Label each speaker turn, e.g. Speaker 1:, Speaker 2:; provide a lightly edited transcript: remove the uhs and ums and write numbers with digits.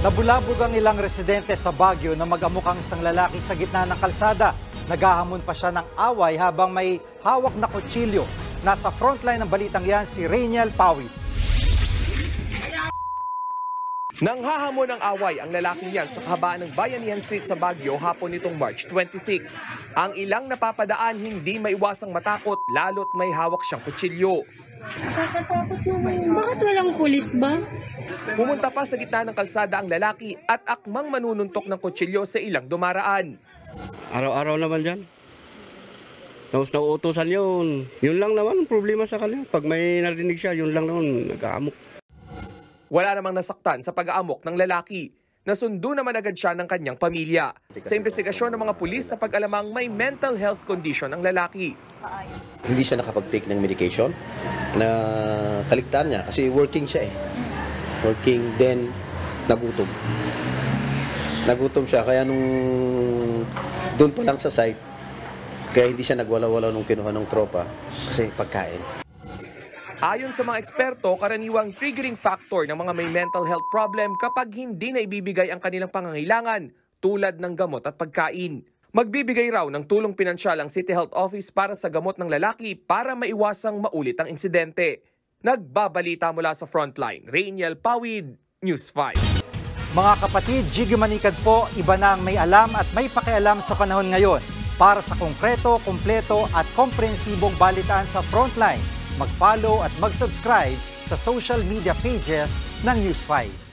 Speaker 1: Nabulabog ang ilang residente sa Baguio na mag-amok ang isang lalaki sa gitna ng kalsada. Naghahamon pa siya ng away habang may hawak na kutsilyo. Nasa frontline ng balitang yan si Rainiel Pawid.
Speaker 2: Nang hahamon ng away ang lalaking yan sa kahabaan ng Bayanihan Street sa Baguio hapon nitong March 26. Ang ilang napapadaan hindi maiwasang matakot lalo't may hawak siyang kutsilyo.
Speaker 3: Nakakatakot naman. Bakit walang pulis ba?
Speaker 2: Pumunta pa sa gitna ng kalsada ang lalaki at akmang manununtok ng kutsilyo sa ilang dumaraan.
Speaker 4: Araw-araw naman dyan. Tapos nauutosan yun. Yun lang naman ang problema sa kanya. Pag may narinig siya, yun lang naman nag-aamok.
Speaker 2: Wala namang nasaktan sa pag-aamok ng lalaki. Nasundo naman agad siya ng kanyang pamilya. Sa investigasyon ng mga pulis na pag-alamang may mental health condition ang lalaki.
Speaker 5: Hindi siya nakapag-take ng medication na kaligtaan niya kasi working siya eh. Working, then nagutom. Nagutom siya kaya nung doon pa lang sa site, kaya hindi siya nagwala-wala nung kinuha ng tropa kasi pagkain.
Speaker 2: Ayon sa mga eksperto, karaniwang triggering factor ng mga may mental health problem kapag hindi na ibibigay ang kanilang pangangailangan tulad ng gamot at pagkain. Magbibigay raw ng tulong pinansyal ang City Health Office para sa gamot ng lalaki para maiwasang maulit ang insidente. Nagbabalita mula sa Frontline, Rainiel Pawid, News 5.
Speaker 1: Mga kapatid, Jiggy Manikad po, iba na ang may alam at may pakialam sa panahon ngayon. Para sa konkreto, kumpleto at komprehensibong balitaan sa Frontline, mag-follow at mag-subscribe sa social media pages ng News 5.